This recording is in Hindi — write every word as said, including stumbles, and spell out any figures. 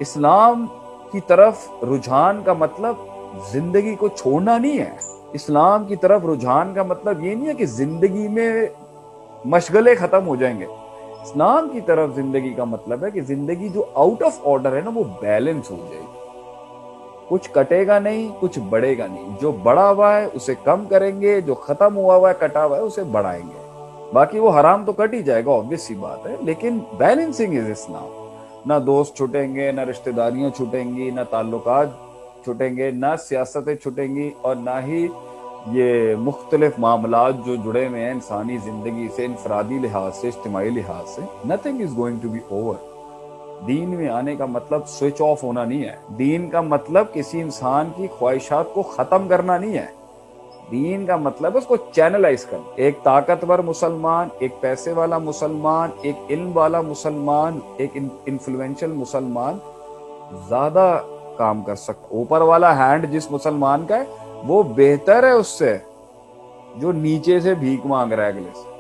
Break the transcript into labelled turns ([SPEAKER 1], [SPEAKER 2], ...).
[SPEAKER 1] इस्लाम की तरफ रुझान का मतलब जिंदगी को छोड़ना नहीं है। इस्लाम की तरफ रुझान का मतलब ये नहीं है कि जिंदगी में मशगले खत्म हो जाएंगे। इस्लाम की तरफ जिंदगी का मतलब है कि जिंदगी जो आउट ऑफ ऑर्डर है ना, वो बैलेंस हो जाएगी। कुछ कटेगा नहीं, कुछ बढ़ेगा नहीं। जो बढ़ा हुआ है उसे कम करेंगे, जो खत्म हुआ हुआ है, कटा हुआ है, उसे बढ़ाएंगे। बाकी वो हराम तो कट ही जाएगा, ऑब्वियस सी बात है, लेकिन बैलेंसिंग इज इस्लाम। ना दोस्त छूटेंगे, ना रिश्तेदारियां छूटेंगी, ना ताल्लुकात छूटेंगे, ना सियासतें छूटेंगी, और ना ही ये मुख्तलिफ मामलात जो जुड़े हुए हैं इंसानी जिंदगी से, इनफरादी लिहाज से, इज्तिमाई लिहाज से। Nothing is going to be over. दीन में आने का मतलब स्विच ऑफ होना नहीं है। दीन का मतलब किसी इंसान की ख्वाहिशात को खत्म करना नहीं है। दीन का मतलब उसको चैनलाइज करना। एक ताकतवर मुसलमान, एक पैसे वाला मुसलमान, एक इल्म वाला मुसलमान, एक इन्फ्लुएंशियल मुसलमान ज्यादा काम कर सकता। ऊपर वाला हैंड जिस मुसलमान का है वो बेहतर है उससे जो नीचे से भीख मांग रहा है अगले से।